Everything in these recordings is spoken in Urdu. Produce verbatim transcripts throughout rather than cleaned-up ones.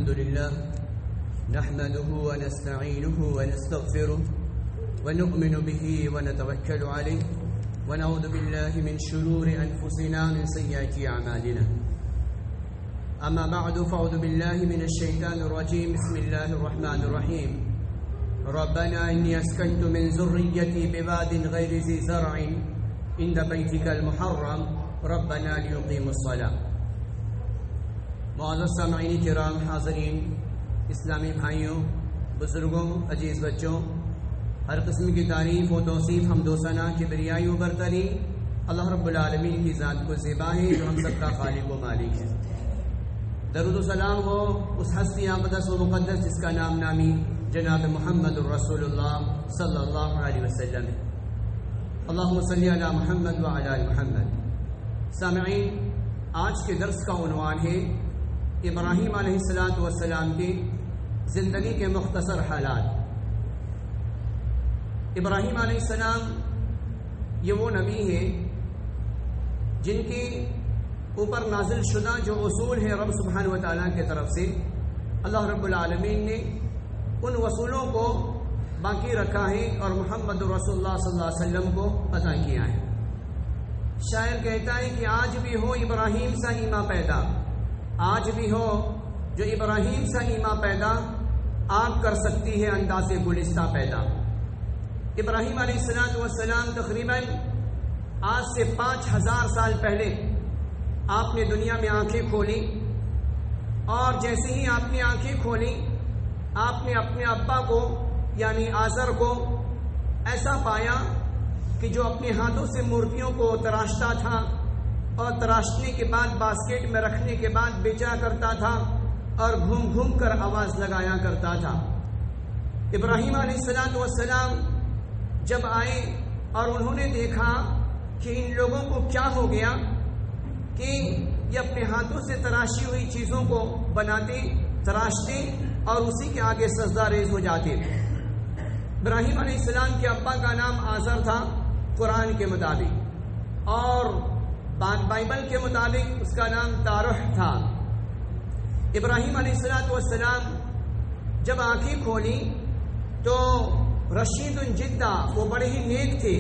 الحمد لله نحمده ونستعينه ونستغفره ونؤمن به ونتوكل عليه ونعوذ بالله من شرور أنفسنا من سيئات أعمالنا. أما بعد فأعوذ بالله من الشيطان الرجيم. بسم الله الرحمن الرحيم. ربنا إني أسكنت من ذريتي بواد غير ذي زرع عند بيتك المحرم ربنا ليقيموا الصلاة. معزز سامعین کرام، حاضرین، اسلامی بھائیوں، بزرگوں، عزیز بچوں، ہر قسم کی تعریف و توصیف حمد و ثنا کبریائی و برتری اللہ رب العالمین کی ذات کو زیبا ہے جو ہم سب کا خالق و مالک ہے. درود و سلام ہو اس ہستی اقدس و مقدس جس کا نام نامی جناب محمد الرسول اللہ صلی اللہ علیہ وسلم ہے. اللہم صلی علی محمد و علی محمد. سامعین، آج کے درس کا عنوان ہے ابراہیم علیہ الصلاۃ والسلام کی زندگی کے مختصر حالات. ابراہیم علیہ السلام یہ وہ نبی ہیں جن کی اوپر نازل شدہ جو اصول ہیں رب سبحانہ و تعالیٰ کی طرف سے، اللہ رب العالمین نے ان اصولوں کو باقی رکھا ہے اور محمد رسول اللہ صلی اللہ علیہ وسلم کو عطا کیا ہے. شاعر کہتا ہے کہ آج بھی ہو ابراہیم سا ایما پیدا، آج بھی ہو جو ابراہیم سا ایما پیدا، آپ کر سکتی ہے انداز گلستہ پیدا. ابراہیم علیہ السلام والسلام تقریباً آج سے پانچ ہزار سال پہلے آپ نے دنیا میں آنکھیں کھولی، اور جیسے ہی آپ نے آنکھیں کھولی آپ نے اپنے ابا کو یعنی آزر کو ایسا پایا کہ جو اپنے ہاتھوں سے مورتیوں کو تراشتا تھا اور تراشنے کے بعد باسکٹ میں رکھنے کے بعد بیچا کرتا تھا اور گھوم گھوم کر آواز لگایا کرتا تھا. ابراہیم علیہ السلام والسلام جب آئے اور انہوں نے دیکھا کہ ان لوگوں کو کیا ہو گیا کہ یہ اپنے ہاتھوں سے تراشی ہوئی چیزوں کو بناتے، تراشتے اور اسی کے آگے سجدہ ریز ہو جاتے. ابراہیم علیہ السلام کے ابا کا نام آزر تھا قرآن کے مطابق، اور بائبل کے مطابق اس کا نام تارح تھا. ابراہیم علیہ السلام والسلام جب آنکھیں کھولی تو رشید جدہ، وہ بڑے ہی نیک تھے،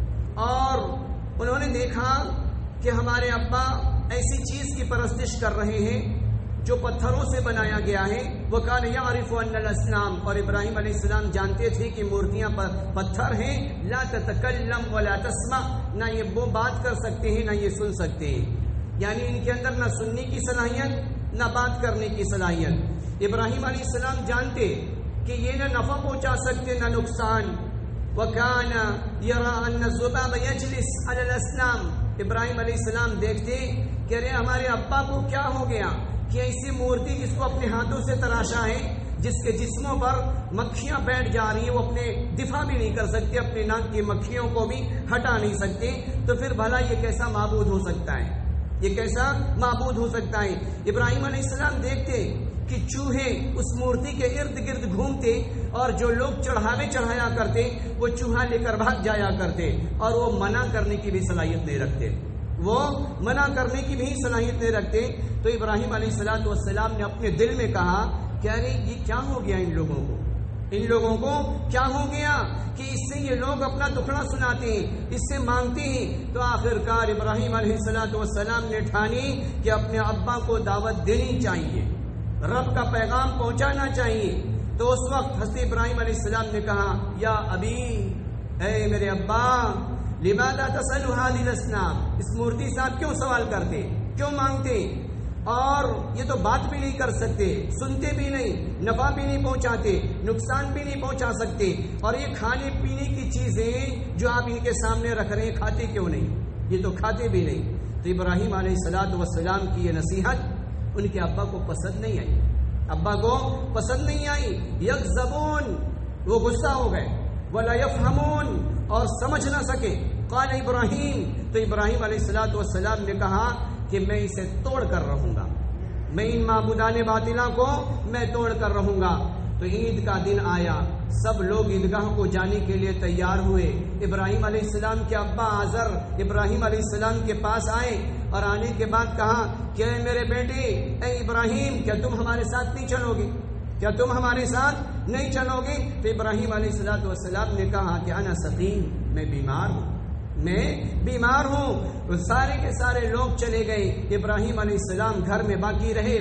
اور انہوں نے دیکھا کہ ہمارے ابا ایسی چیز کی پرستش کر رہے ہیں جو پتھروں سے بنایا گیا ہے. وہ کان یعرف ان الاسنام، اور ابراہیم علیہ السلام جانتے تھے کہ مورتیاں پتھر ہیں. لا تتکلم ولا تسمع، نہ یہ وہ بات کر سکتے ہیں نہ یہ سن سکتے ہیں، یعنی ان کے اندر نہ سننے کی صلاحیت نہ بات کرنے کی صلاحیت. ابراہیم علیہ السلام جانتے کہ یہ نہ نفع پہنچا سکتے نہ نقصان. وَكَانَ يَرَى أَنَّ الذُّبَابَ يَجْلِسُ عَلَى الْأَصْنَامِ، ابراہیم علیہ السلام دیکھتے کہ ارے ہمارے ابا کو کیا ہو گیا کہ ایسی مورتی جس کو اپنے ہاتھوں سے تراشا ہے، جس کے جسموں پر مکھیاں بیٹھ جا رہی ہیں، وہ اپنے دفاع بھی نہیں کر سکتے، اپنے ناک کی مکھیوں کو بھی ہٹا نہیں سکتے، تو پھر بھلا یہ کیسا معبود ہو سکتا ہے، یہ کیسا معبود ہو سکتا ہے. ابراہیم علیہ السلام دیکھتے کہ چوہے اس مورتی کے ارد گرد گھومتے، اور جو لوگ چڑھاوے چڑھایا کرتے وہ چوہا لے کر بھاگ جایا کرتے، اور وہ منع کرنے کی بھی صلاحیت نہیں رکھتے، وہ منع کرنے کی بھی صلاحیت نہیں رکھتے. تو ابراہیم علیہ السلام والسلام نے اپنے دل میں کہا کہ ارے یہ کیا ہو گیا ان لوگوں کو، ان لوگوں کو کیا ہو گیا کہ اس سے یہ لوگ اپنا دکھڑا سناتے ہیں، اس سے مانگتے ہیں. تو آخر کار ابراہیم علیہ السلام والسلام نے ٹھانی کہ اپنے ابا کو دعوت دینی چاہیے، رب کا پیغام پہنچانا چاہیے. تو اس وقت حضرت ابراہیم علیہ السلام نے کہا یا ابی، اے میرے ابا، لماذا تسأل هذه الأصنام، اس مورتی سے آپ کیوں سوال کرتے، کیوں مانگتے، اور یہ تو بات بھی نہیں کر سکتے، سنتے بھی نہیں، نفع بھی نہیں پہنچاتے، نقصان بھی نہیں پہنچا سکتے، اور یہ کھانے پینے کی چیزیں جو آپ ان کے سامنے رکھ رہے ہیں کھاتے کیوں نہیں، یہ تو کھاتے بھی نہیں. تو ابراہیم علیہ الصلوۃ والسلام کی یہ نصیحت ان کے ابا کو پسند نہیں آئی، ابا کو پسند نہیں آئی. یکذبون، وہ غصہ ہو گئے، ولا یفہمون، اور سمجھ نہ سکے. قال ابراہیم، تو ابراہیم علیہ الصلوۃ والسلام نے کہا کہ میں اسے توڑ کر رہوں گا، میں ان معبودان باطلہ کو میں توڑ کر رہوں گا. تو عید کا دن آیا، سب لوگ عیدگاہ کو جانے کے لیے تیار ہوئے۔ ابراہیم علیہ السلام کے ابا آزر ابراہیم علیہ السلام کے پاس آئے اور آنے کے بعد کہا کہ اے میرے بیٹے، اے ابراہیم، کیا تم ہمارے ساتھ نہیں چلو گے؟ کیا تم ہمارے ساتھ نہیں چلو گے؟ تو ابراہیم علیہ السلام والسلام نے کہا کہ انا سقیم، میں بیمار ہوں، میں بیمار ہوں۔ تو سارے کے سارے لوگ چلے گئے، ابراہیم علیہ السلام گھر میں باقی رہے۔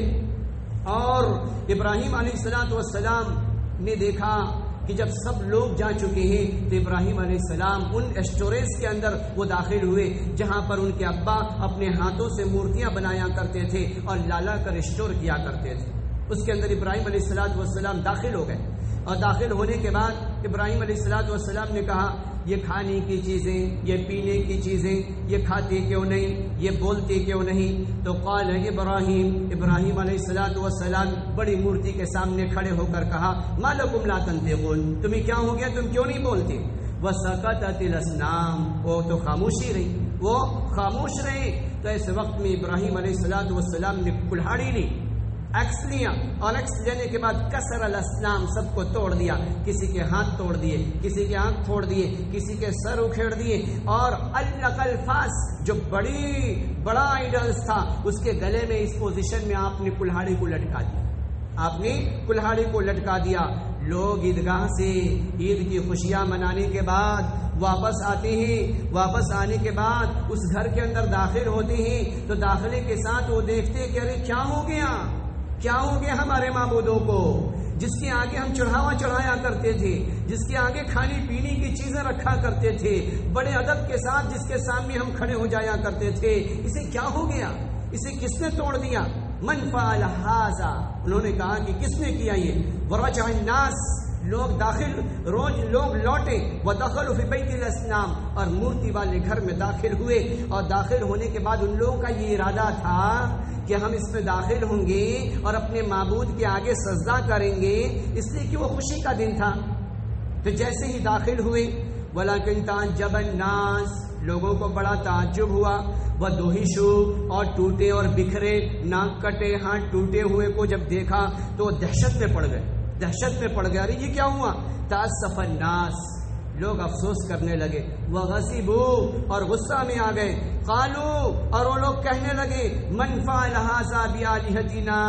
اور ابراہیم علیہ السلام والسلام نے دیکھا کہ جب سب لوگ جا چکے ہیں تو ابراہیم علیہ السلام ان اسٹوریج کے اندر وہ داخل ہوئے جہاں پر ان کے ابا اپنے ہاتھوں سے مورتیاں بنایا کرتے تھے اور لالا کر اسٹور کیا کرتے تھے۔ اس کے اندر ابراہیم علیہ السلام والسلام داخل ہو گئے، اور داخل ہونے کے بعد ابراہیم علیہ السلام والسلام نے کہا یہ کھانے کی چیزیں، یہ پینے کی چیزیں، یہ کھاتے کیوں نہیں، یہ بولتے کیوں نہیں؟ تو قال ابراہیم ابراہیم علیہ السلام والسلام بڑی مورتی کے سامنے کھڑے ہو کر کہا ما لکم لا تنطقون، تمہیں کیا ہو گیا، تم کیوں نہیں بولتے؟ وسکتت الاصنام، وہ تو خاموشی رہی، وہ خاموش رہے۔ تو اس وقت میں ابراہیم علیہ السلام والسلام نے کلہاڑی لی، ایکس لیا، اور ایکس لینے کے بعد کسر الاسنام، سب کو توڑ دیا، کسی کے ہاتھ توڑ دیے، کسی کے آنکھ پھوڑ دیے، کسی کے سر اکھیڑ دیے، اور علق الفاس، جو بڑی بڑا آئیڈلز تھا، اس کے گلے میں اس پوزیشن میں آپ نے کلہاڑی کو لٹکا دیا، آپ نے کلہاڑی کو لٹکا دیا۔ لوگ عیدگاہ سے عید کی خوشیاں منانے کے بعد واپس آتے ہیں، واپس آنے کے بعد اس گھر کے اندر داخل ہوتے ہیں تو داخلے کے ساتھ وہ دیکھتے کہ ارے کیا ہو گیا، کیا ہو گیا ہمارے معبودوں کو، جس کے آگے ہم چڑھاوا چڑھایا کرتے تھے، جس کے آگے کھانے پینے کی چیزیں رکھا کرتے تھے، بڑے ادب کے ساتھ جس کے سامنے ہم کھڑے ہو جایا کرتے تھے، اسے کیا ہو گیا، اسے کس نے توڑ دیا؟ من فعل ھذا، انہوں نے کہا کہ کس نے کیا یہ؟ ورجع الناس، لوگ داخل روز لوگ لوٹے، ودخلوا فی بیت الاصنام، اور مورتی والے گھر میں داخل ہوئے، اور داخل ہونے کے بعد ان لوگوں کا یہ ارادہ تھا کہ ہم اس میں داخل ہوں گے اور اپنے معبود کے آگے سجدہ کریں گے، اس لیے کہ وہ خوشی کا دن تھا۔ تو جیسے ہی داخل ہوئے، ولیکن تعجب الناس، لوگوں کو بڑا تعجب ہوا، وَدُهِشُوا، اور ٹوٹے اور بکھرے، ناک کٹے ہاتھ ٹوٹے ہوئے کو جب دیکھا تو دہشت میں پڑ گئے، دہشت میں پڑ گیا، ارے یہ کیا ہوا؟ تأسف الناس، لوگ افسوس کرنے لگے، وَغَضِبُوا، اور غصہ میں آ گئے، قالوا، اور وہ لوگ کہنے لگے من فعل ھذا بآلہتنا،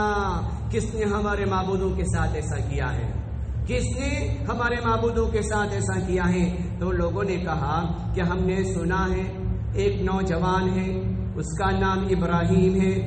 کس نے ہمارے معبودوں کے ساتھ ایسا کیا ہے، کس نے ہمارے معبودوں کے ساتھ ایسا کیا ہے؟ تو لوگوں نے کہا کہ ہم نے سنا ہے ایک نوجوان ہے، اس کا نام ابراہیم ہے۔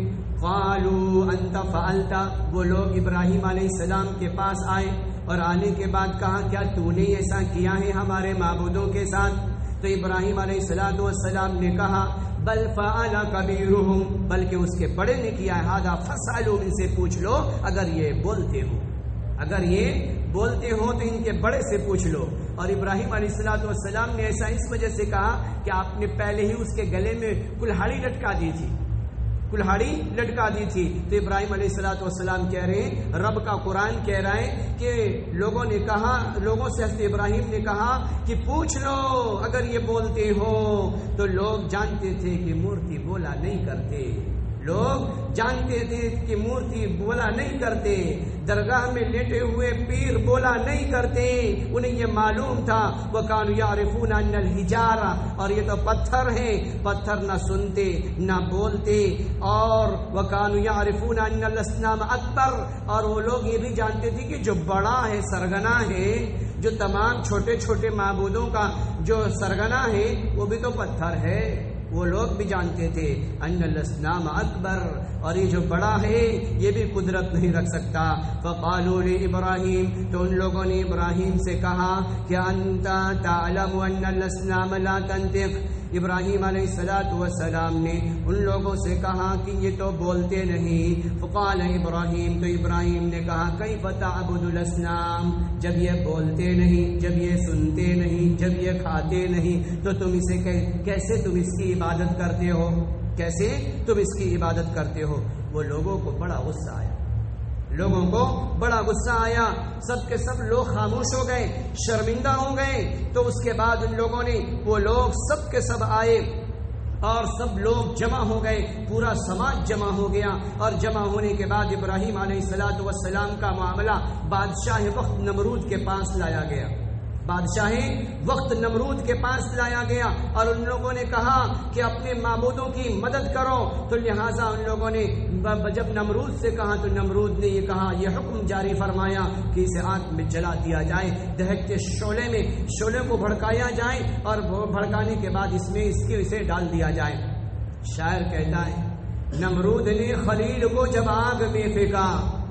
قالوا انت فعلت، وہ لوگ ابراہیم علیہ السلام کے پاس آئے اور آنے کے بعد کہا کیا تو نے ایسا کیا ہے ہمارے معبودوں کے ساتھ؟ تو ابراہیم علیہ السلام والسلام نے کہا بل فعل کبیرہم، بلکہ اس کے بڑے نے کیا ہے، ھذا فاسألوا، ان سے پوچھ لو، اگر یہ بولتے ہو اگر یہ بولتے ہو تو ان کے بڑے سے پوچھ لو۔ اور ابراہیم علیہ السلام والسلام نے ایسا اس وجہ سے کہا کہ آپ نے پہلے ہی اس کے گلے میں کلہاڑی لٹکا دی تھی، کلہاڑی لٹکا دی تھی۔ تو ابراہیم علیہ السلام والسلام کہہ رہے ہیں، رب کا قرآن کہہ رہا ہے کہ لوگوں نے کہا، لوگوں سے حضرت ابراہیم نے کہا کہ پوچھ لو اگر یہ بولتے ہو۔ تو لوگ جانتے تھے کہ مورتی بولا نہیں کرتے، لوگ جانتے تھے کہ مورتی بولا نہیں کرتے، درگاہ میں لیٹے ہوئے پیر بولا نہیں کرتے، انہیں یہ معلوم تھا۔ وَكَانُوا يَعْرِفُونَ أَنَّ الْحِجَارَ، اور یہ تو پتھر ہیں، پتھر نہ سنتے نہ بولتے۔ اور وَكَانُوا يَعْرِفُونَ أَنَّ الْأَصْنَامَ أَكْبَرُ، اور وہ لوگ یہ بھی جانتے تھے کہ جو بڑا ہے، سرگنا ہے، جو تمام چھوٹے چھوٹے معبودوں کا جو سرگنا ہے وہ بھی تو پتھر ہے، وہ لوگ بھی جانتے تھے ان الاصنام اکبر، اور یہ جو بڑا ہے یہ بھی قدرت نہیں رکھ سکتا۔ فقالوا لابراہیم، تو ان لوگوں نے ابراہیم سے کہا کہ انت تعلم ان الاصنام لا تنطق، ابراہیم علیہ الصلوۃ والسلام نے ان لوگوں سے کہا کہ یہ تو بولتے نہیں۔ فقال ابراہیم، تو ابراہیم نے کہا کیف تعبد الاصنام، جب یہ بولتے نہیں، جب یہ سنتے نہیں، جب یہ کھاتے نہیں، تو تم اسے کیسے تم اس کی عبادت کرتے ہو، کیسے تم اس کی عبادت کرتے ہو؟ وہ لوگوں کو بڑا غصہ آیا، لوگوں کو بڑا غصہ آیا، سب کے سب لوگ خاموش ہو گئے، شرمندہ ہو گئے۔ تو اس کے بعد ان لوگوں نے، وہ لوگ سب کے سب آئے اور سب لوگ جمع ہو گئے، پورا سماج جمع ہو گیا، اور جمع ہونے کے بعد ابراہیم علیہ الصلوۃ والسلام کا معاملہ بادشاہ وقت نمرود کے پاس لایا گیا۔ بادشاہ وقت نمرود کے پاس لایا گیا اور ان لوگوں نے کہا کہ اپنے معبودوں کی مدد کرو، تو لہٰذا ان لوگوں نے جب نمرود سے کہا تو نمرود نے یہ کہا، یہ حکم جاری فرمایا کہ اسے آگ میں جلا دیا جائے، دہکتے شعلے میں شعلے کو بھڑکایا جائے اور بھڑکانے کے بعد اس میں اس کے اسے ڈال دیا جائے۔ شاعر کہتا ہے نمرود نے خلیل کو جب آگ میں پھینکا،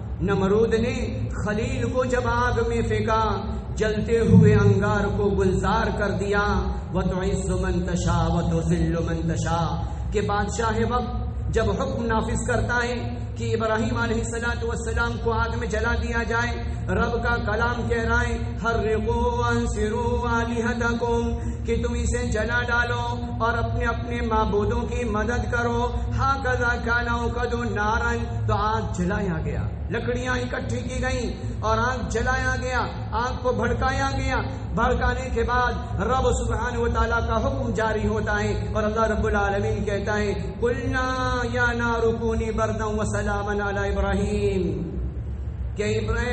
نمرود نے خلیل کو جب آگ میں پھینکا، جلتے ہوئے انگار کو گلزار کر دیا، وَتُعِزُّ مَن تَشَاءُ وَتُذِلُّ مَن تَشَاءُ کہ بادشاہ وقت جب حکم نافذ کرتا ہے کہ ابراہیم علیہ الصلوۃ والسلام کو آگ میں جلا دیا جائے، رب کا کلام کہہ رہا ہے حرقوا وانصروا آلہتکم کہ تم اسے جلا ڈالو اور اپنے اپنے معبودوں کی مدد کرو۔ ھذا کان اوقد نارا تو آگ جلایا گیا، لکڑیاں اکٹھی کی گئیں اور آگ جلایا گیا، آگ کو بھڑکایا گیا۔ بھڑکانے کے بعد رب سبحانہ و تعالیٰ کا حکم جاری ہوتا ہے اور اللہ رب العالمین کہتا ہے قلنا یا نار کونی بردا وسلاما علی ابراہیم کہ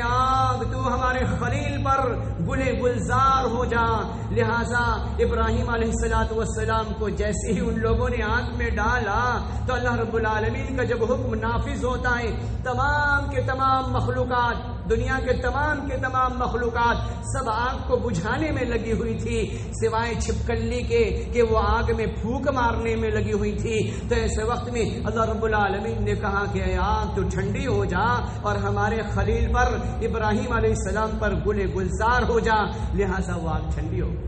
آگ تو ہمارے خلیل پر گلے گلزار ہو جا۔ لہٰذا ابراہیم علیہ الصلوۃ والسلام کو جیسے ہی ان لوگوں نے آگ میں ڈالا تو اللہ رب العالمین کا جب حکم نافذ ہوتا ہے، تمام کے تمام مخلوقات، دنیا کے تمام کے تمام مخلوقات سب آگ کو بجھانے میں لگی ہوئی تھی سوائے چھپکلی کے کہ وہ آگ میں پھونک مارنے میں لگی ہوئی تھی۔ تو ایسے وقت میں اللہ رب العالمین نے کہا کہ اے آگ تو ٹھنڈی ہو جا اور ہمارے خلیل پر ابراہیم علیہ السلام پر گلے گلزار ہو جا۔ لہٰذا وہ آگ ٹھنڈی ہو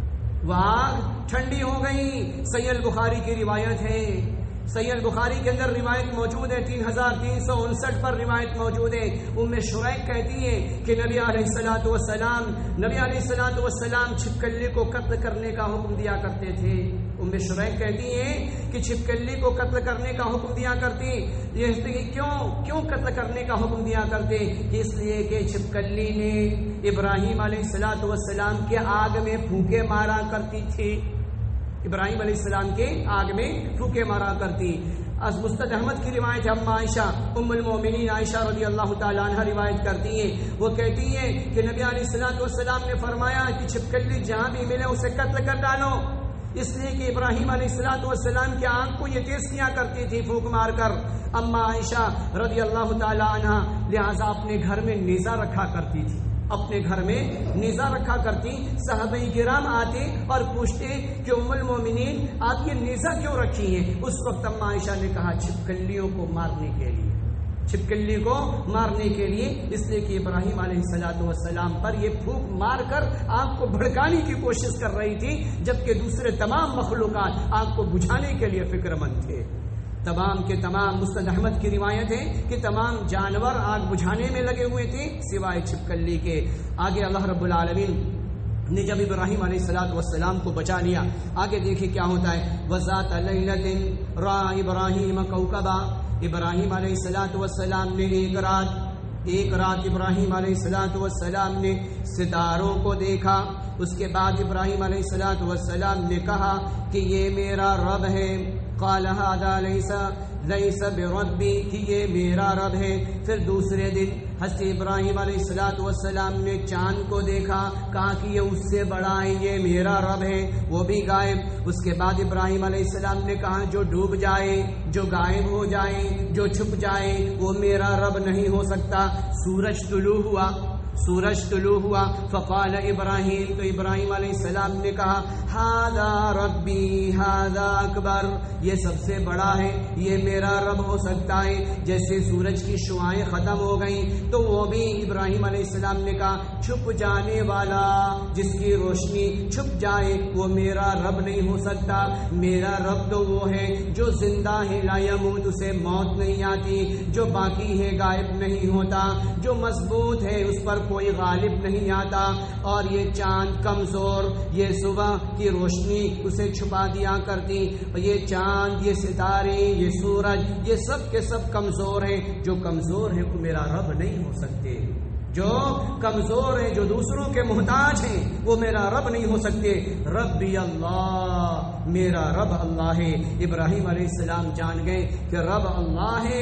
وہ آگ ٹھنڈی ہو گئی۔ صحیح البخاری کی روایت ہے، صحیح البخاری کے اندر روایت موجود ہے، تین ہزار تین سو انسٹھ پر روایت موجود ہے۔ ام شریک کہتی ہے کہ نبی علیہ الصلوۃ والسلام نبی علیہ الصلوۃ والسلام چھپکلی کو قتل کرنے کا حکم دیا کرتے تھے۔ ام شریک کہتی ہیں کہ چھپکلی کو قتل کرنے کا حکم دیا کرتی، یہ کیوں کیوں قتل کرنے کا حکم دیا کرتے؟ اس لیے کہ چھپکلی نے ابراہیم علیہ الصلوۃ والسلام کے آگ میں پھونکے مارا کرتی تھی، ابراہیم علیہ السلام کے آگ میں پھونکے مارا کرتی۔ از مستد احمد کی روایت ہے، ام عائشہ ام المومنین عائشہ رضی اللہ تعالیٰ عنہ روایت کرتی ہیں، وہ کہتی ہیں کہ نبی علیہ الصلوۃ والسلام نے فرمایا کہ چھپکلی جہاں بھی ملے اسے قتل کر ڈالو، اس لیے کہ ابراہیم علیہ الصلوۃ والسلام کی آنکھ کو یہ تیز کیا کرتی تھی پھونک مار کر۔ اما عائشہ رضی اللہ تعالیٰ عنہ لہٰذا اپنے گھر میں نیزہ رکھا کرتی تھی، اپنے گھر میں نیزہ رکھا کرتی۔ صحابہ کرام آتے اور پوچھتے کہ ام المومنین آپ یہ نیزہ کیوں رکھی ہیں؟ اس وقت اما عائشہ نے کہا چھپکلیوں کو مارنے کے لیے، چھپکلی کو مارنے کے لیے، اس لیے کہ ابراہیم علیہ الصلوۃ والسلام پر یہ پھونک مار کر آگ کو بھڑکانے کی کوشش کر رہی تھی، جبکہ دوسرے تمام مخلوقات آگ کو بجھانے کے لیے فکر مند تھے۔ تمام کے تمام مستد احمد کی روایت ہے کہ تمام جانور آگ بجھانے میں لگے ہوئے تھے سوائے چھپکلی کے۔ آگے اللہ رب العالمین نے جب ابراہیم علیہ الصلوۃ والسلام کو بچا لیا، آگے دیکھیں کیا ہوتا ہے۔ وَذَاتَ لَيْلَةٍ رَأَىٰ إِبْرَاهِيمَ كَوْكَبًا ابراہیم علیہ الصلوۃ والسلام نے ایک رات ایک رات ابراہیم علیہ الصلوۃ والسلام نے ستاروں کو دیکھا۔ اس کے بعد ابراہیم علیہ الصلوۃ والسلام نے کہا کہ یہ میرا رب ہے۔ قال هذا ليس ليس بربی کہ یہ میرا رب ہے۔ پھر دوسرے دن حضرت ابراہیم علیہ الصلوۃ والسلام نے چاند کو دیکھا، کہا کہ یہ اس سے بڑا ہے، یہ میرا رب ہے، وہ بھی غائب۔ اس کے بعد ابراہیم علیہ السلام نے کہا جو ڈوب جائے، جو غائب ہو جائے، جو چھپ جائے، وہ میرا رب نہیں ہو سکتا۔ سورج طلوع ہوا سورج طلوع ہوا فقال ابراہیم تو ابراہیم علیہ السلام نے کہا ھذا ربی ھذا اکبر، یہ سب سے بڑا ہے، یہ میرا رب ہو سکتا ہے۔ جیسے سورج کی شعاعیں ختم ہو گئیں تو وہ بھی ابراہیم علیہ السلام نے کہا چھپ جانے والا، جس کی روشنی چھپ جائے وہ میرا رب نہیں ہو سکتا۔ میرا رب تو وہ ہے جو زندہ ہے، لا یموت، اسے موت نہیں آتی، جو باقی ہے غائب نہیں ہوتا، جو مضبوط ہے اس پر کوئی غالب نہیں آتا۔ اور یہ چاند کمزور، یہ صبح کی روشنی اسے چھپا دیا کرتی، یہ چاند، یہ ستارے، یہ سورج، یہ سب کے سب کمزور ہیں۔ جو کمزور ہیں وہ میرا رب نہیں ہو سکتے، جو کمزور ہیں، جو دوسروں کے محتاج ہیں، وہ میرا رب نہیں ہو سکتے۔ ربی اللہ، میرا رب اللہ ہے۔ ابراہیم علیہ السلام جان گئے کہ رب اللہ ہے،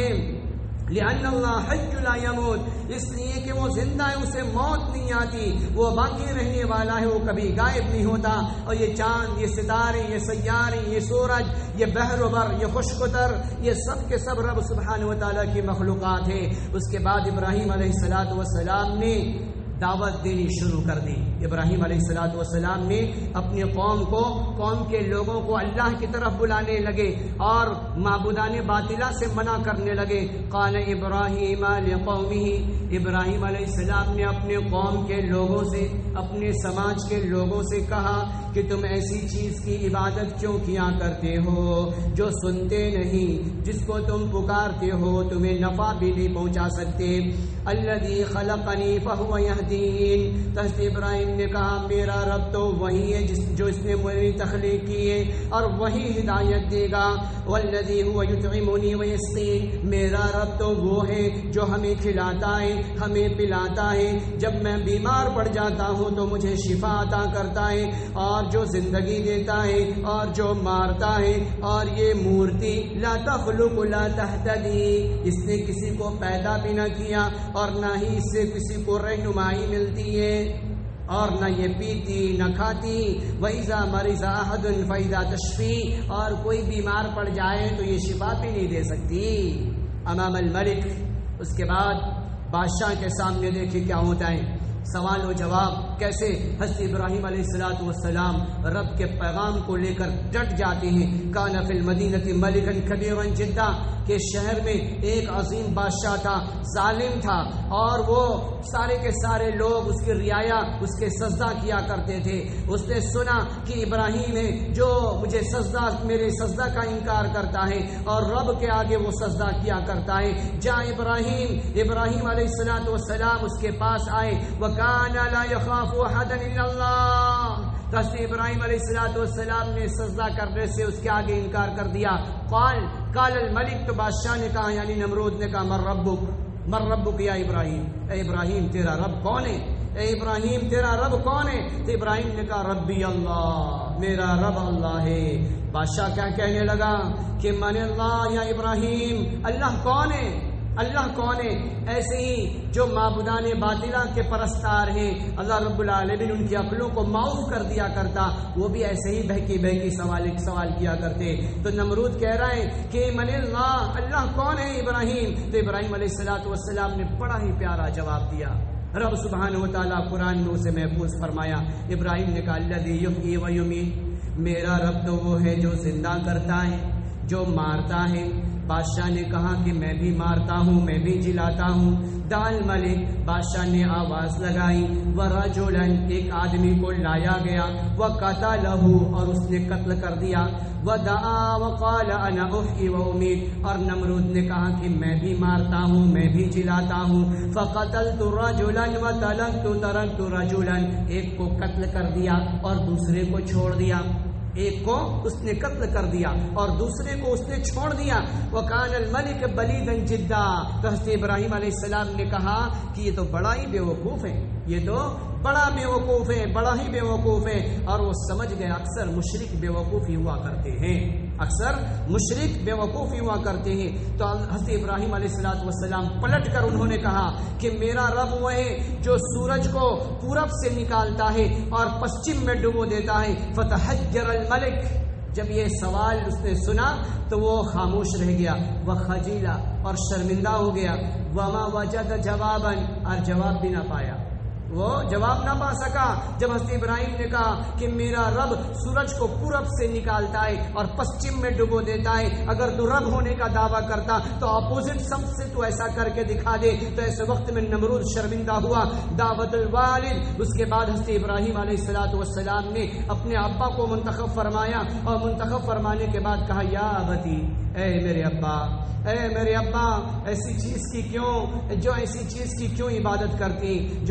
لأن اللہ حی لا یموت، اس لیے کہ وہ زندہ ہے، اسے موت نہیں آتی، وہ باقی رہنے والا ہے، وہ کبھی غائب نہیں ہوتا۔ اور یہ چاند، یہ ستارے، یہ سیارے، یہ سورج، یہ بحر و بر، یہ خشک و تر، یہ سب کے سب رب سبحانہ و تعالیٰ کی مخلوقات ہیں۔ اس کے بعد ابراہیم علیہ الصلاۃ والسلام نے دعوت دینی شروع کر دی۔ ابراہیم علیہ الصلاۃ والسلام نے اپنی قوم کو، قوم کے لوگوں کو اللہ کی طرف بلانے لگے اور معبودان باطلہ سے منع کرنے لگے۔ قال ابراہیم لقومہ، ابراہیم علیہ السلام نے اپنے قوم کے لوگوں سے، اپنے سماج کے لوگوں سے کہا کہ تم ایسی چیز کی عبادت کیوں کیا کرتے ہو جو سنتے نہیں، جس کو تم پکارتے ہو تمہیں نفع بھی نہیں پہنچا سکتے۔ الذی خلقنی فہو یہدین، حضرت ابراہیم نے کہا میرا رب تو وہی ہے جس جو اس نے میری تخلیق کی ہے اور وہی ہدایت دے گا۔ والذی هو یطعمنی ویسقین، میرا رب تو وہ ہے جو ہمیں کھلاتا ہے، ہمیں پلاتا ہے، جب میں بیمار پڑ جاتا ہوں تو مجھے شفا عطا کرتا ہے، اور جو زندگی دیتا ہے اور جو مارتا ہے۔ اور یہ مورتی لا تخلق لا تہتدی، اس نے کسی کو پیدا بھی نہ کیا اور نہ ہی اس سے کسی کو رہنمائی ملتی ہے، اور نہ یہ پیتی نہ کھاتی۔ وَإِذَا مَرِضَ أَحَدٌ فَإِذَا تَشْفِي، اور کوئی بیمار پڑ جائے تو یہ شفا بھی نہیں دے سکتی۔ امام الملک، اس کے بعد بادشاہ کے سامنے دیکھیں کیا ہوتا ہے، سوال و جواب کیسے حضرت ابراہیم علیہ الصلاۃ والسلام رب کے پیغام کو لے کر ڈٹ جاتے ہیں۔ کان فی المدینۃ ملکا کبیرا جدا، کہ شہر میں ایک عظیم بادشاہ تھا، ظالم تھا، اور وہ سارے کے سارے لوگ اس کی رعایا، اس کے سجدہ کیا کرتے تھے۔ اس نے سنا کہ ابراہیم ہے جو مجھے سجدہ، میرے سجدہ کا انکار کرتا ہے اور رب کے آگے وہ سجدہ کیا کرتا ہے۔ جا ابراہیم، ابراہیم علیہ الصلاۃ والسلام اس کے پاس آئے۔ وَكَانَ لَا يَخَافُ أَحَدًا إِلَّا اللَّهَ، حضرت ابراہیم علیہ الصلاۃ والسلام نے سجدہ کرنے سے اس کے آگے انکار کر دیا۔ قال قال الملک، تو بادشاہ نے کہا یعنی نمرود نے کہا من ربک، من ربک یا ابراہیم، اے ابراہیم تیرا رب کون ہے، اے ابراہیم تیرا رب کون ہے؟ تو ابراہیم نے کہا ربی اللہ، میرا رب اللہ ہے۔ بادشاہ کیا کہنے لگا کہ من اللہ یا ابراہیم، اللہ کون ہے، اللہ کون ہے؟ ایسے ہی جو معبودان باطلہ کے پرستار ہیں، اللہ رب العالمین ان کی عقلوں کو معاف کر دیا کرتا، وہ بھی ایسے ہی بہکی بہکی سوال سوال کیا کرتے۔ تو نمرود کہہ رہا ہے کہ من اللہ، اللہ کون ہے ابراہیم؟ تو ابراہیم علیہ الصلاۃ والسلام نے بڑا ہی پیارا جواب دیا۔ رب سبحانہ و تعالیٰ قرآن میں اسے محفوظ فرمایا۔ ابراہیم نے کہا الذی یحیی و یمیت، میرا رب تو وہ ہے جو زندہ کرتا ہے، جو مارتا ہے۔ بادشاہ نے کہا کہ میں بھی مارتا ہوں، میں بھی جلاتا ہوں۔ دال ملک، بادشاہ نے آواز لگائی، ورجلا، ایک آدمی کو لایا گیا، وقتلہ، اور اس نے قتل کر دیا، ودعا وقال انا احیی و امیت، اور نمرود نے کہا کہ میں بھی مارتا ہوں، میں بھی جلاتا ہوں۔ فقتلت رجلا وترکت ترکت رجلا، ایک کو قتل کر دیا اور دوسرے کو چھوڑ دیا، ایک کو اس نے قتل کر دیا اور دوسرے کو اس نے چھوڑ دیا۔ وکان الملک بلیدا جدا، تو حضرت ابراہیم علیہ السلام نے کہا کہ یہ تو بڑا ہی بے وقوف ہے، یہ تو بڑا بے وقوف ہے، بڑا ہی بے وقوف ہے۔ اور وہ سمجھ گئے اکثر مشرک بے وقوف ہی ہوا کرتے ہیں، اکثر مشرک بے وقوف ہی ہوا کرتے ہیں۔ تو حضرت ابراہیم علیہ الصلوۃ والسلام پلٹ کر انہوں نے کہا کہ میرا رب وہ ہے جو سورج کو پورب سے نکالتا ہے اور پشچم میں ڈبو دیتا ہے۔ فتحجر الملک، جب یہ سوال اس نے سنا تو وہ خاموش رہ گیا، وہ خجیلا، اور شرمندہ ہو گیا۔ وما وجد جوابا، اور جواب بھی نہ پایا، وہ جواب نہ پا سکا۔ جب حضرت ابراہیم نے کہا کہ میرا رب سورج کو پورب سے نکالتا ہے اور پشچم میں ڈبو دیتا ہے، اگر تو رب ہونے کا دعویٰ کرتا تو اپوزٹ سب سے تو ایسا کر کے دکھا دے۔ تو ایسے وقت میں نمرود شرمندہ ہوا۔ دعوت الوالد، اس کے بعد حضرت ابراہیم علیہ الصلوۃ والسلام نے اپنے ابا کو منتخب فرمایا، اور منتخب فرمانے کے بعد کہا یا ابتی، اے میرے ابا، اے میرے ابا، ایسی چیز کی کیوں جو ایسی چیز کی کیوں عبادت کرتی جو سنتے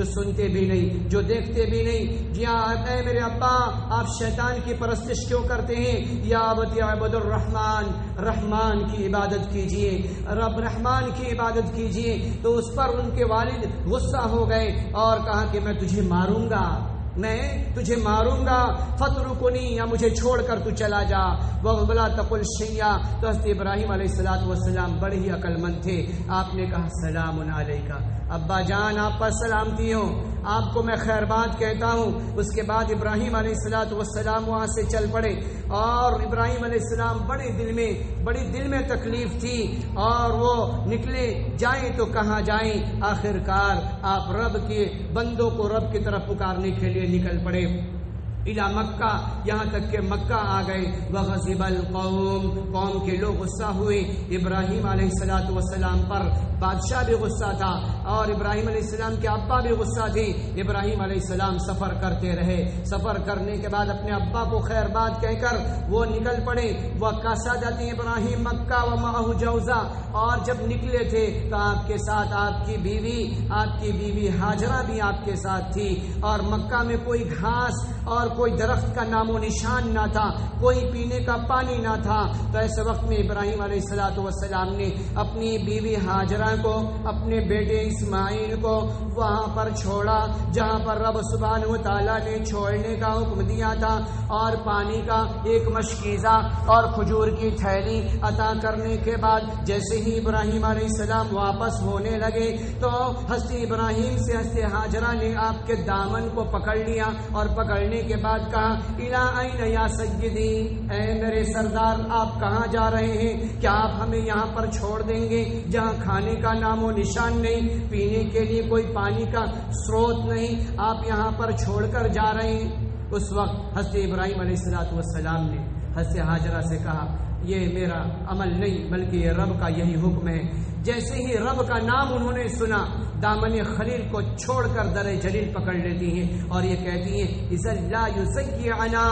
سنتے بھی نہیں، جو دیکھتے بھی نہیں. یا اے میرے ابا آپ شیطان کی پرستش کیوں کرتے ہیں؟ یا ابت عبد الرحمن، رحمان کی عبادت کیجئے، رب رحمان کی عبادت کیجئے. تو اس پر ان کے والد غصہ ہو گئے اور کہا کہ میں تجھے ماروں گا، میں تجھے ماروں گا. فترکنی، یا مجھے چھوڑ کر تو چلا جا. ولا تقل شیئا. تو حضرت ابراہیم علیہ الصلوۃ والسلام بڑے ہی عقل مند تھے. آپ نے کہا سلام علیکہ، ابا جان آپ پر سلامتی ہو، آپ کو میں خیر بات کہتا ہوں. اس کے بعد ابراہیم علیہ الصلوۃ والسلام وہاں سے چل پڑے اور ابراہیم علیہ السلام بڑے دل میں بڑی دل میں تکلیف تھی اور وہ نکلے، جائیں تو کہاں جائیں. آخر کار آپ رب کے بندوں کو رب کی طرف پکارنے کے لیے نکل پڑے الی مکہ، یہاں تک کہ مکہ آ گئے. وغضب القوم، قوم کے لوگ غصہ ہوئے ابراہیم علیہ الصلوۃ والسلام پر. بادشاہ بھی غصہ تھا اور ابراہیم علیہ السلام کے ابا بھی غصہ تھے. ابراہیم علیہ السلام سفر کرتے رہے. سفر کرنے کے بعد اپنے ابا کو خیر بات کہہ کر وہ نکل پڑے. وقصدت ابراہیم مکہ ومعہ جوزہ، اور جب نکلے تھے تو آپ کے ساتھ آپ کی بیوی آپ کی بیوی ہاجرہ بھی آپ کے ساتھ تھی. اور مکہ میں کوئی گھاس اور کوئی درخت کا نام و نشان نہ تھا، کوئی پینے کا پانی نہ تھا. تو ایسے وقت میں ابراہیم علیہ الصلوۃ والسلام نے اپنی بیوی ہاجرہ کو، اپنے بیٹے اسماعیل کو وہاں پر چھوڑا جہاں پر رب سبحانہ و تعالیٰ نے چھوڑنے کا حکم دیا تھا، اور پانی کا ایک مشکیزہ اور کھجور کی تھیلی عطا کرنے کے بعد جیسے ہی ابراہیم علیہ السلام واپس ہونے لگے تو حضرت ابراہیم سے حضرت ہاجرہ نے آپ کے دامن کو پکڑ لیا اور پکڑنے کے بعد کہا الی این یا سیدی، اے میرے سردار آپ کہاں جا رہے ہیں؟ کیا آپ ہمیں یہاں پر چھوڑ دیں گے جہاں کھانے کا نام و نشان نہیں، پینے کے لیے کوئی پانی کا سروت نہیں، آپ یہاں پر چھوڑ کر جا رہے ہیں؟ اس وقت حضرت ابراہیم علیہ الصلوۃ والسلام نے حضرت ہاجرہ سے کہا یہ میرا عمل نہیں بلکہ یہ رب کا یہی حکم ہے. جیسے ہی رب کا نام انہوں نے سنا دامن خلیل کو چھوڑ کر در جلیل پکڑ لیتی ہیں اور یہ کہتی ہیں اذا لا یسیعنا،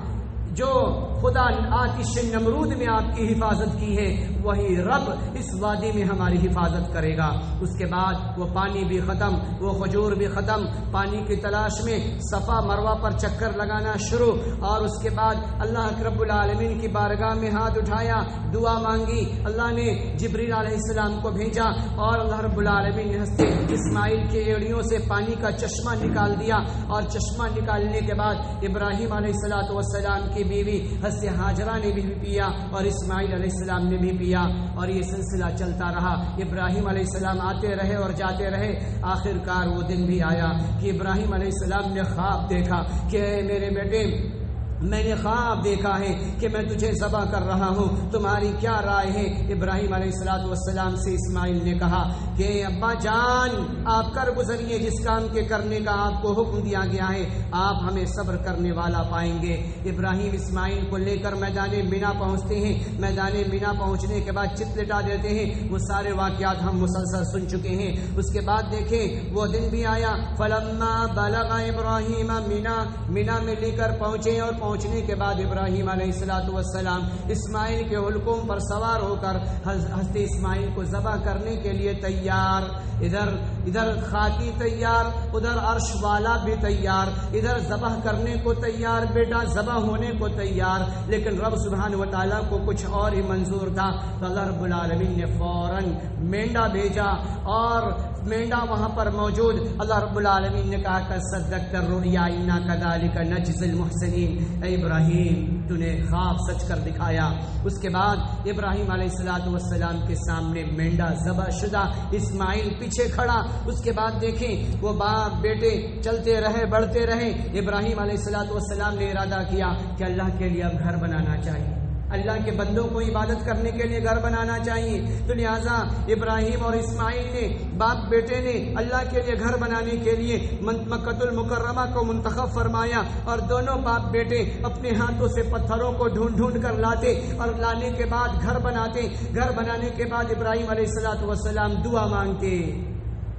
جو خدا آتش نمرود میں آپ کی حفاظت کی ہے وہی رب اس وادی میں ہماری حفاظت کرے گا. اس کے بعد وہ پانی بھی ختم، وہ کھجور بھی ختم. پانی کی تلاش میں صفا مروہ پر چکر لگانا شروع، اور اس کے بعد اللہ رب العالمین کی بارگاہ میں ہاتھ اٹھایا، دعا مانگی. اللہ نے جبریل علیہ السلام کو بھیجا اور اللہ رب العالمین نے حضرت اسماعیل کے ایڑیوں سے پانی کا چشمہ نکال دیا، اور چشمہ نکالنے کے بعد ابراہیم علیہ الصلوۃ والسلام کی بیوی حضرت ہاجرہ نے بھی پیا اور اسماعیل علیہ السلام نے بھی پیا، اور یہ سلسلہ چلتا رہا. ابراہیم علیہ السلام آتے رہے اور جاتے رہے. آخر کار وہ دن بھی آیا کہ ابراہیم علیہ السلام نے خواب دیکھا کہ اے میرے بیٹے میں نے خواب دیکھا ہے کہ میں تجھے ذبح کر رہا ہوں، تمہاری کیا رائے ہے؟ ابراہیم علیہ الصلوۃ والسلام سے اسماعیل نے کہا کہ ابا جان آپ کر گزریے جس کام کے کرنے کا آپ کو حکم دیا گیا ہے، آپ ہمیں صبر کرنے والا پائیں گے. ابراہیم اسماعیل کو لے کر میدان مینا پہنچتے ہیں. میدان مینا پہنچنے کے بعد چت لٹا دیتے ہیں. وہ سارے واقعات ہم مسلسل سن چکے ہیں. اس کے بعد دیکھیں وہ دن بھی آیا. فلما بلغ ابراہیم مینا، مینا میں لے کر پہنچے اور پہنچنے کے بعد ابراہیم علیہ الصلوۃ والسلام اسماعیل کے حلقوم پر سوار ہو کر حضرت اسماعیل کو ذبح کرنے کے لیے تیار. ادھر ادھر خاکی تیار، ادھر عرش والا بھی تیار، ادھر ذبح کرنے کو تیار، بیٹا ذبح ہونے کو تیار. لیکن رب سبحانہ و تعالیٰ کو کچھ اور ہی منظور تھا. تو اللہ رب العالمین نے فوراً مینڈا بھیجا اور مینڈا وہاں پر موجود. اللہ رب العالمین نے کہا کہ صدقت الرؤیا انا کذالک نجزی المحسنین، اے ابراہیم تو نے خواب سچ کر دکھایا. اس کے بعد ابراہیم علیہ الصلوۃ والسلام کے سامنے مینڈا ذبح شدہ، اسماعیل پیچھے کھڑا. اس کے بعد دیکھیں وہ باپ بیٹے چلتے رہے بڑھتے رہے. ابراہیم علیہ الصلوۃ والسلام نے ارادہ کیا کہ اللہ کے لیے اب گھر بنانا چاہیے، اللہ کے بندوں کو عبادت کرنے کے لیے گھر بنانا چاہیے. تو لہٰذا ابراہیم اور اسماعیل نے باپ بیٹے نے اللہ کے لیے گھر بنانے کے لیے مکۃ المکرمہ کو منتخب فرمایا، اور دونوں باپ بیٹے اپنے ہاتھوں سے پتھروں کو ڈھونڈ ڈھونڈ کر لاتے اور لانے کے بعد گھر بناتے. گھر بنانے کے بعد ابراہیم علیہ الصلوۃ والسلام دعا مانگتے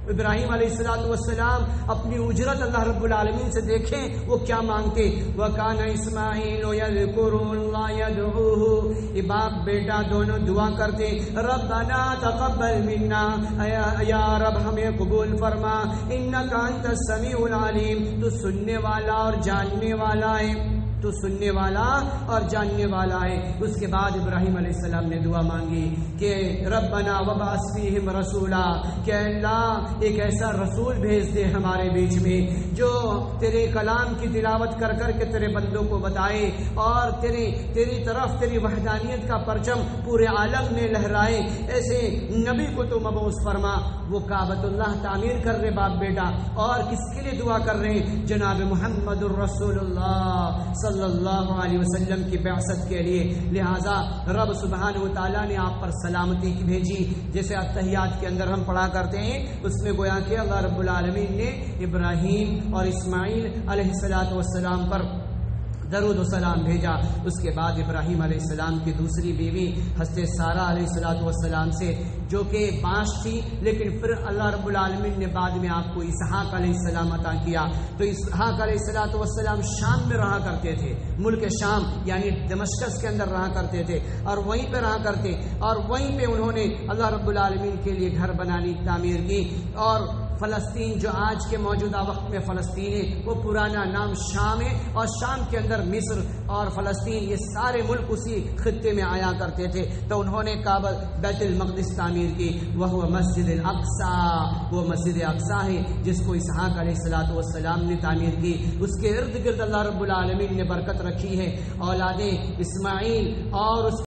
ابراہیم علیہ الصلوۃ والسلام اپنی اجرت اللہ رب العالمین سے دیکھیں وہ کیا مانگتے. وَكَانَ إِسْمَاعِيلُ يَذْكُرُ اللَّهَ يَدْعُوهُ. یہ باپ بیٹا دونوں دعا کرتے ربنا تقبل منا، یا رب ہمیں قبول فرما، انک انت السمیع العلیم، تو سننے والا اور جاننے والا ہے، تو سننے والا اور جاننے والا ہے. اس کے بعد ابراہیم علیہ السلام نے دعا مانگی کہ ربنا وبعث فیہم رسولا، کہ اللہ ایک ایسا رسول بھیج دے ہمارے بیچ میں جو تیرے کلام کی تلاوت کر کر کے تیرے بندوں کو بتائے اور تیری تیری طرف تیری وحدانیت کا پرچم پورے عالم میں لہرائے. ایسے نبی کو تو مبعوث فرما. وہ کعبۃ اللہ تعمیر کر رہے باپ بیٹا، اور کس کے لیے دعا کر رہے ہیں؟ جناب محمد الرسول اللہ صلی اللہ علیہ وسلم کی بعثت کے لیے. لہذا رب سبحانہ و تعالیٰ نے آپ پر سلامتی کی بھیجی. جیسے اتحیات کے اندر ہم پڑھا کرتے ہیں، اس میں گویا کہ اللہ رب العالمین نے ابراہیم اور اسماعیل علیہ الصلوۃ والسلام پر درود و سلام بھیجا. اس کے بعد ابراہیم علیہ السلام کی دوسری بیوی حضرت سارہ علیہ الصلوۃ والسلام سے، جو کہ بانش تھی، لیکن پھر اللہ رب العالمین نے بعد میں آپ کو اسحاق علیہ السلام عطا کیا. تو اسحاق علیہ الصلوۃ والسلام شام میں رہا کرتے تھے، ملک شام یعنی دمشقس کے اندر رہا کرتے تھے، اور وہیں پہ رہا کرتے اور وہیں پہ انہوں نے اللہ رب العالمین کے لیے گھر بنانی تعمیر کی. اور فلسطین جو آج کے موجودہ وقت میں فلسطین ہے، وہ پرانا نام شام ہے، اور شام کے اندر مصر اور فلسطین یہ سارے ملک اسی خطے میں آیا کرتے تھے. تو انہوں نے کعبہ بیت المقدس تعمیر کی، وہ مسجد الاقصی، وہ مسجد اقصی ہے جس کو اسحاق علیہ الصلوۃ والسلام نے تعمیر کی. اس کے ارد گرد اللہ رب العالمین نے برکت رکھی ہے. اولاد اسماعیل اور اس